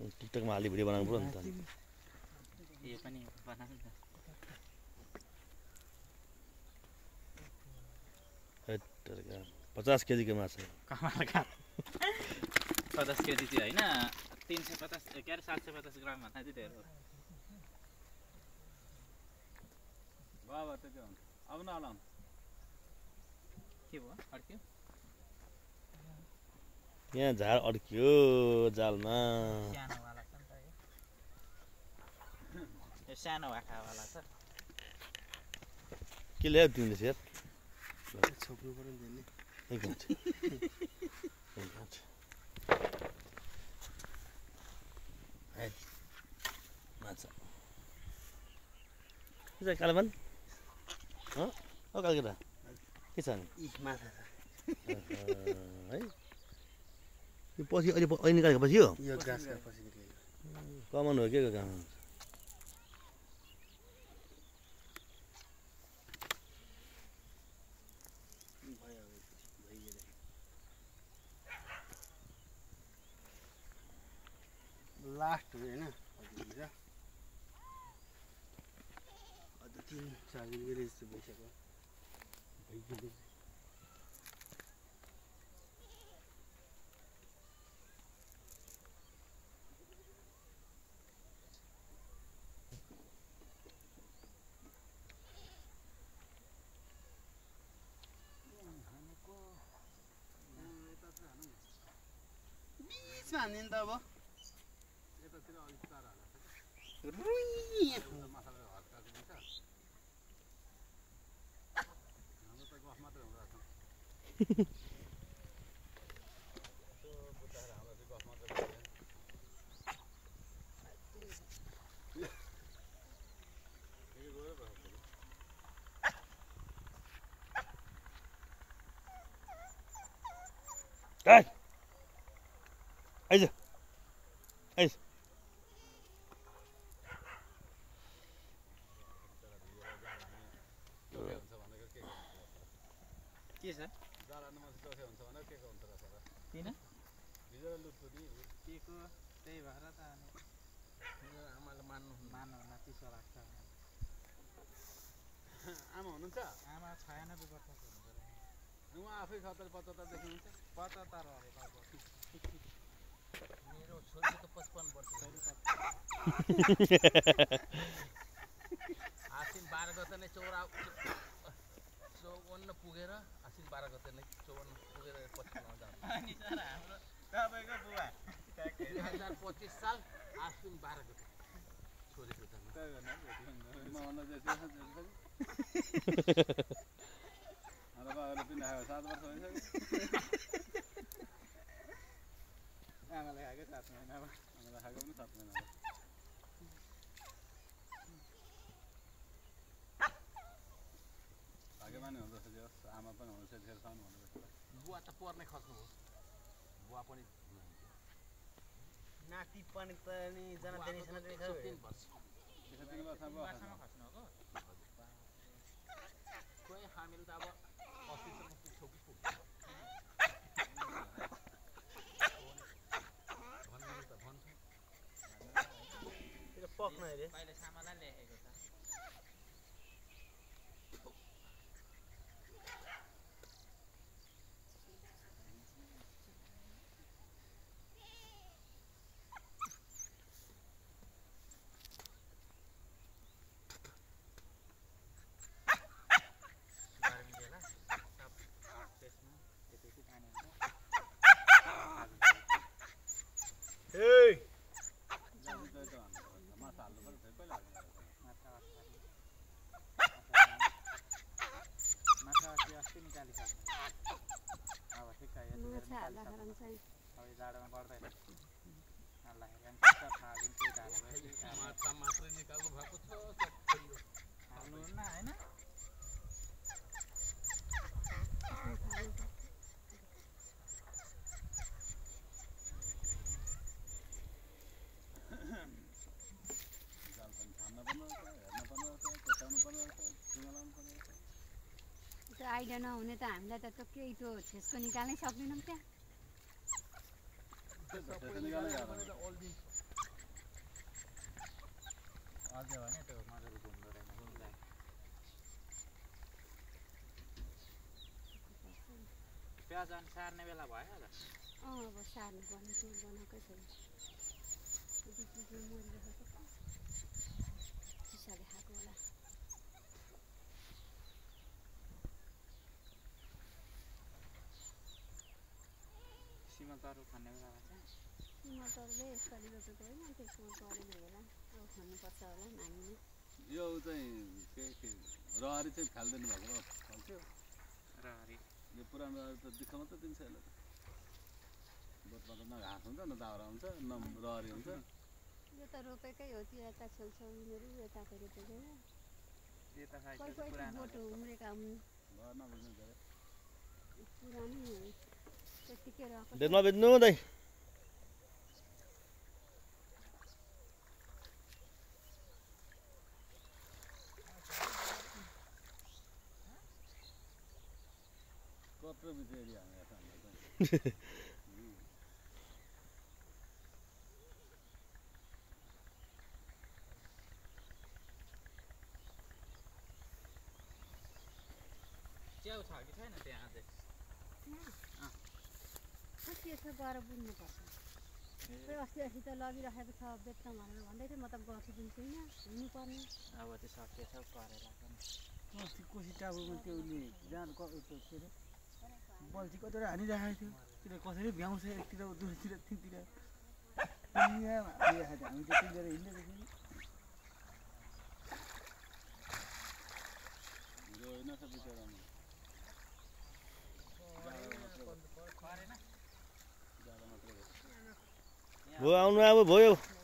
टिकटकमा हाली भिडियो बनाउनु पर्यो नि त यो पनि बनाउनु त 50 केजी को माछा कमालका 50 केजी चाहिँ हैन 350 के अरे 750 ग्राम भन्दा चाहिँ धेरै हो बाबा त के हुन्छ अब नलाउँ के भयो अड्क्यो यहाँ झार अड्क्यो जालमा सानो वाला छ नि त यो सानो वाखा वाला छ के ल्यायो तिमीले यार छोप्नु पर्यो नि त्यसले एक मिनट माछा के छ कालेबन ओ कालकेटा के छ नि माछा है यो पछि अहिले निकालेको पछि हो यो गाँसका पछि निकालेको कमन हो के काम लास्ट हो हैन अझ 3-4 दिन गरे जस्तो भइसक्यो भइगयो बीचमा हान्ने नि त अब यतातिर अलिक तार हाल्छ रुई मसाला हर्काको दिन्छ हाम्रो त गफ मात्रै हुँदो रहेछ त्यो बुझाएर हाम्रो चाहिँ गफ मात्रै हुन्छ फेरि गयो बस्छ आइज आइज के छ जाला नमाज चोखे हुन्छ भने के हुन्छ र सर किन भिजेर लुट्छु नि के को त्यही भएर त अनि आमाले मान्नु मान्नुहुन्न चिसो लाग्छ आमा हुनुहुन्छ आमा 96 वर्षको हुनुहुन्छ उहाँ आफै 70-75 देखिनुहुन्छ 75 अरे बाबु मेरो छोरीको त 55 वर्ष आसिन 12 गते नै 54 पुगेर आसिन 12 गते नै 54 पुगेर 55 जान्छ अनि सर हाम्रो तपाईको बुवा 2025 साल आसिन 12 गते छोरीको जन्म त्यही गर्न म भन्दा जति हाम्रो बाबाले पनि आयो 7 वर्ष भइसक्यो आमाले खाएको 7 महिनामा हामीलाई खाएको पनि 7 महिना भयो भाग्यमानी हुँदो रहेछ आमा पनि हुनुहुन्छ धेरैसम्म हुँदो रहेछ बुवा त पर्ने खस्नु हो बुवा पनि नाति पनि जनादेनी सनादेनी छ 3 वर्ष 3 वर्षमा खस्नु हो कोही हामीले त अब 80 सम्म पुग्छौ कि पुग्छ भन्नु त भन्छ त्यो पक्न अरे पहिले सामानलाई लेखेको छ जाडोमा बढ्दैन माछा मात्रै निकाल्नु भएको छ हाल्नुहुन्न होइन जाल पनि थाम्न पर्ने रहेछ हेर्न पर्ने रहेछ कोचाउनु पर्ने रहेछ चुङ्गा लाउनु पर्ने रहेछ त्यो आइडिया नहुने त हामीलाई त केही त्यो छेसको निकाल्नै सक्दैनौँ क्या निकाल्नै गाह्रो सक्यो भने त्यो मजाले घुम्दो रहेछ घुम्दा प्याज अनि सार्ने बेला भयो होला अब सार्नु पर्ने त्यो बनाएकै छैन बिचमा मरिरहेको छ चिसाले खाएको होला सिमल तरुल खाने बेला भएछ सिमलतरुले यसपालि रोपेको होइन त्यसमा परेको होला अब खानुपर्छ होला हामीले यो चाहिँ के रहरी चाहिँ फाल्दैन भएको र फल्थ्यो रहरी यो पुरानो रहरी त दुःख मात्रै दिन्छ यसले त बोटमा त न घाँस हुन्छ न दाउरा हुन्छ न रहरी हुन्छ यो त रोपेकै हो त्यो यता छेउछाउ यिनीहरू यताको रोपेकै हो यता कोही साइड कोही पुरानो बोट उम्रेका हुन् घर नबुझ्नु धेरै पुरानै हो त्यत्तिकै रहेको छ। बेच्नु बेच्नु दाइ कत्रो बिच एरिया हो यहाँ चाहिँ च्याउ छ कि छैन त्यहाँ अझै कति यसो गएर बुझ्नुपर्छ खोइ अस्ति त लगिराखेको छ बेच्न भनेर भन्दै थियो म त गर्छु पनि छुइनँ हुनुपर्ने अब त्यो सकिएछ करेला पनि अस्ति कोसी टापुमा त्यो उसले जहाँ के अरे बल्छी कतिवटा हानिराखेको थियो त्यो कसरी भ्याउँछ एकतिर दोस्रोतिर तिनतिर दुनियाँमा हानिराखेको थियो हामी त तिनीहरू हिँड्दै थियौँ हिरो होइन छ बिचरामा करेन जाडो मात्रै हो भयो आउनु अब भयो